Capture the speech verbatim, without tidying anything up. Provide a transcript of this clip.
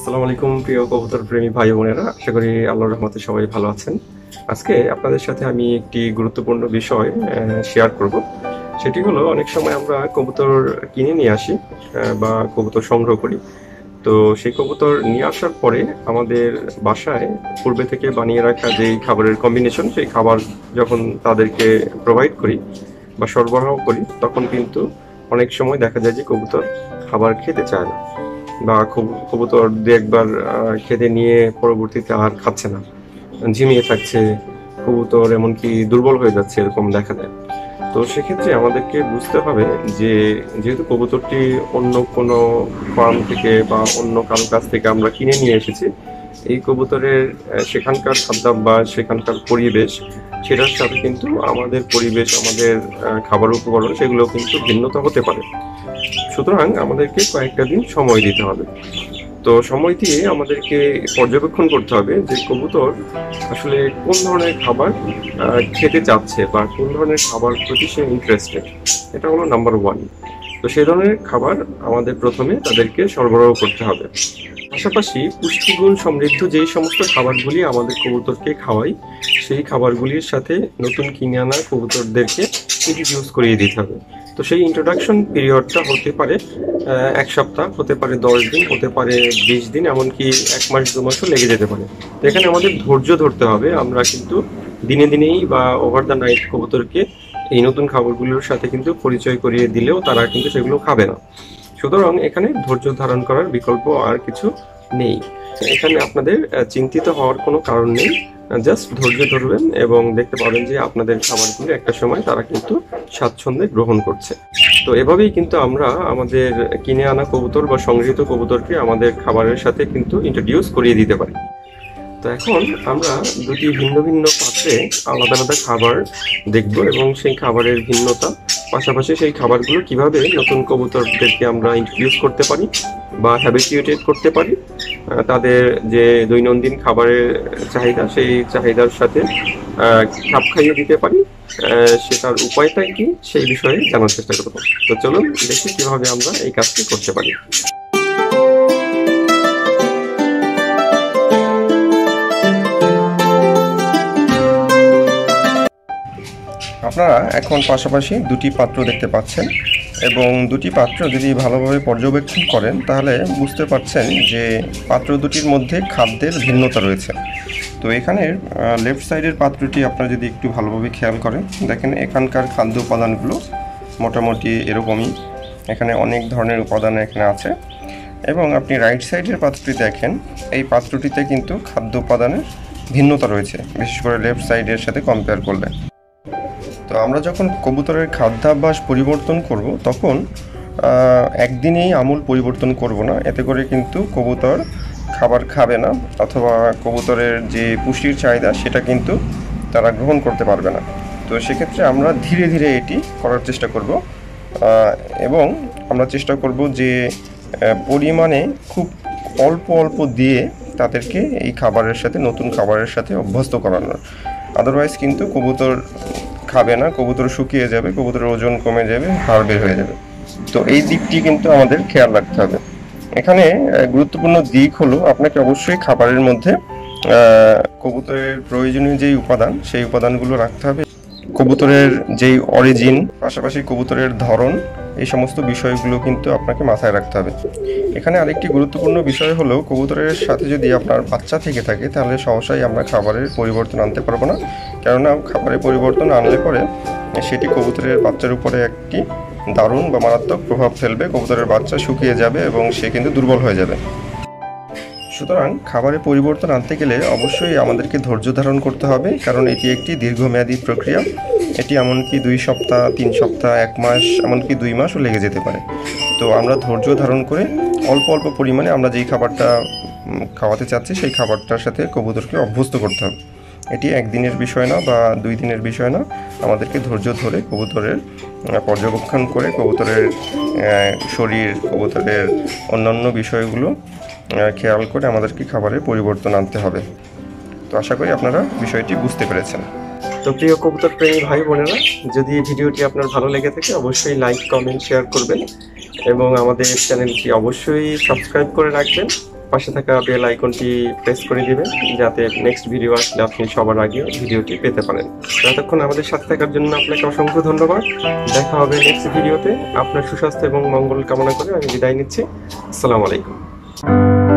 আসসালামু আলাইকুম প্রিয় কবুতর প্রেমী ভাই বোনেরা, আশা করি আল্লাহর রহমতে সবাই ভালো আছেন। আজকে আপনাদের সাথে আমি একটি গুরুত্বপূর্ণ বিষয় শেয়ার করব। সেটি হলো, অনেক সময় আমরা কবুতর কিনে নিয়ে আসি বা কবুতর সংগ্রহ করি। তো সেই কবুতর নিয়ে আসার পরে আমাদের বাসায় পূর্বে থেকে বানিয়ে রাখা যেই খাবারের কম্বিনেশন, সেই খাবার যখন তাদেরকে প্রোভাইড করি বা সরবরাহ করি, তখন কিন্তু অনেক সময় দেখা যায় যে কবুতর খাবার খেতে চায় না, বা কবুতর দু একবার খেতে নিয়ে পরবর্তীতে আর খাচ্ছে না, ঝিমিয়ে থাকছে, কবুতর এমনকি দুর্বল হয়ে যাচ্ছে, এরকম দেখা যায়। তো সেক্ষেত্রে আমাদেরকে বুঝতে হবে যে যেহেতু কবুতরটি অন্য কোনো ফার্ম থেকে বা অন্য কারো কাছ থেকে আমরা কিনে নিয়ে এসেছি, এই কবুতরের সেখানকার খাদ্যাভ্যাস, সেখানকার পরিবেশ, সেটার সাথে কিন্তু আমাদের পরিবেশ, আমাদের খাবার উপকরণ, সেগুলো কিন্তু ভিন্নতা হতে পারে। সুতরাং আমাদেরকে কয়েকটা দিন সময় দিতে হবে। তো সময় দিয়ে আমাদেরকে পর্যবেক্ষণ করতে হবে যে কবুতর আসলে কোন ধরনের খাবার খেতে চাচ্ছে বা কোন ধরনের খাবার প্রতি সে ইন্টারেস্টেড। এটা হলো নাম্বার ওয়ান। তো সেই ধরনের খাবার আমাদের প্রথমে তাদেরকে সরবরাহ করতে হবে। পাশাপাশি পুষ্টিগুণ সমৃদ্ধ যেই সমস্ত খাবারগুলি আমাদের কবুতরকে খাওয়াই, সেই খাবারগুলির সাথে নতুন কিনে আনা কবুতরদেরকে ইন্ট্রোডিউস করিয়ে দিতে হবে। তো সেই ইন্ট্রোডাকশন পিরিয়ডটা হতে পারে এক সপ্তাহ, হতে পারে দশ দিন, হতে পারে বিশ দিন, এমনকি এক মাস দু মাসও লেগে যেতে পারে। তো এখানে আমাদের ধৈর্য ধরতে হবে। আমরা কিন্তু দিনে দিনেই বা ওভার দ্য নাইট কবুতরকে এই নতুন খাবারগুলোর সাথে কিন্তু পরিচয় করিয়ে দিলেও তারা কিন্তু সেগুলো খাবে না। সুতরাং এখানে ধৈর্য ধারণ করার বিকল্প আর কিছু নেই। এখানে আপনাদের চিন্তিত হওয়ার কোনো কারণ নেই। জাস্ট ধৈর্য ধরবেন এবং দেখতে পাবেন যে আপনাদের খাবারগুলো একটা সময় তারা কিন্তু স্বাচ্ছন্দ্যে গ্রহণ করছে। তো এভাবেই কিন্তু আমরা আমাদের কিনে আনা কবুতর বা সংগৃহীত কবুতরকে আমাদের খাবারের সাথে কিন্তু ইন্ট্রোডিউস করিয়ে দিতে পারি। তো এখন আমরা দুটি ভিন্ন ভিন্ন পাত্রে আলাদা আলাদা খাবার দেখব এবং সেই খাবারের ভিন্নতা, পাশাপাশি সেই খাবারগুলো কিভাবে নতুন কবুতরদেরকে আমরা ইন্ট্রোডিউস করতে পারি বা হ্যাবিচুয়েটেড করতে পারি, তাদের যে দৈনন্দিন খাবারের চাহিদা, সেই চাহিদার সাথে খাপ খাইয়ে দিতে পারি, সেটার উপায়টাই কি সেই বিষয়ে জানার চেষ্টা করব। তো চলুন দেখি কিভাবে আমরা এই কাজটি করতে পারি। আপনারা এখন পাশাপাশি দুটি পাত্র দেখতে পাচ্ছেন, এবং দুটি পাত্র যদি ভালোভাবে পর্যবেক্ষণ করেন তাহলে বুঝতে পারছেন যে পাত্র দুটির মধ্যে খাদ্যের ভিন্নতা রয়েছে। তো এখানে লেফট সাইডের পাত্রটি আপনারা যদি একটু ভালোভাবে খেয়াল করেন, দেখেন এখানকার খাদ্য উপাদানগুলো মোটামুটি এরকমই, এখানে অনেক ধরনের উপাদান এখানে আছে। এবং আপনি রাইট সাইডের পাত্রটি দেখেন, এই পাত্রটিতে কিন্তু খাদ্য উপাদানের ভিন্নতা রয়েছে, বিশেষ করে লেফট সাইডের সাথে কম্পেয়ার করলে। তো আমরা যখন কবুতরের খাদ্যাভ্যাস পরিবর্তন করব, তখন একদিনেই আমূল পরিবর্তন করব না, এতে করে কিন্তু কবুতর খাবার খাবে না, অথবা কবুতরের যে পুষ্টির চাহিদা সেটা কিন্তু তারা গ্রহণ করতে পারবে না। তো সেক্ষেত্রে আমরা ধীরে ধীরে এটি করার চেষ্টা করব, এবং আমরা চেষ্টা করব যে পরিমাণে খুব অল্প অল্প দিয়ে তাদেরকে এই খাবারের সাথে, নতুন খাবারের সাথে অভ্যস্ত করানোর। আদারওয়াইজ কিন্তু কবুতর খাবে না, কবুতর শুকিয়ে যাবে, কবুতরের ওজন কমে যাবে, হাড় বের হয়ে যাবে। তো এই দিকটি কিন্তু আমাদের খেয়াল রাখতে হবে। এখানে গুরুত্বপূর্ণ দিক হলো, আপনাকে অবশ্যই খাবারের মধ্যে কবুতরের প্রয়োজনীয় যেই উপাদান, সেই উপাদানগুলো রাখতে হবে। কবুতরের যেই অরিজিন, পাশাপাশি কবুতরের ধরন, এই সমস্ত বিষয়গুলো কিন্তু আপনাকে মাথায় রাখতে হবে। এখানে আরেকটি গুরুত্বপূর্ণ বিষয় হলো, কবুতরের সাথে যদি আপনার বাচ্চা থেকে থাকে তাহলে সহসাই আমরা খাবারের পরিবর্তন আনতে পারবো না, কেননা খাবারের পরিবর্তন আনলে পরে সেটি কবুতরের বাচ্চার উপরে একটি দারুণ বা মারাত্মক প্রভাব ফেলবে। কবুতরের বাচ্চা শুকিয়ে যাবে এবং সে কিন্তু দুর্বল হয়ে যাবে। সুতরাং খাবারের পরিবর্তন আনতে গেলে অবশ্যই আমাদেরকে ধৈর্য ধারণ করতে হবে, কারণ এটি একটি দীর্ঘমেয়াদী প্রক্রিয়া। এটি এমনকি দুই সপ্তাহ, তিন সপ্তাহ, এক মাস, এমনকি দুই মাসও লেগে যেতে পারে। তো আমরা ধৈর্য ধারণ করে অল্প অল্প পরিমাণে আমরা যেই খাবারটা খাওয়াতে চাচ্ছি, সেই খাবারটার সাথে কবুতরকে অভ্যস্ত করতে হবে। এটি একদিনের বিষয় না বা দুই দিনের বিষয় না, আমাদেরকে ধৈর্য ধরে কবুতরের পর্যবেক্ষণ করে, কবুতরের শরীর, কবুতরের অন্যান্য বিষয়গুলো খেয়াল করে আমাদেরকে খাবারের পরিবর্তন আনতে হবে। তো আশা করি আপনারা বিষয়টি বুঝতে পেরেছেন। তো প্রিয় কবুতর প্রেমী ভাই বোনেরা, যদি ভিডিওটি আপনার ভালো লেগে থাকে অবশ্যই লাইক, কমেন্ট, শেয়ার করবেন এবং আমাদের চ্যানেলটি অবশ্যই সাবস্ক্রাইব করে রাখবেন। পাশে থাকা বেল আইকনটি প্রেস করে দিবেন, যাতে নেক্সট ভিডিও আসলে আপনি সবার আগে ভিডিওটি পেতে পারেন। ততক্ষণ আমাদের সাথে থাকার জন্য আপনাকে অসংখ্য ধন্যবাদ। দেখা হবে নেক্সট ভিডিওতে। আপনার সুস্বাস্থ্য এবং মঙ্গল কামনা করে আমি বিদায় নিচ্ছি। আসসালামু আলাইকুম।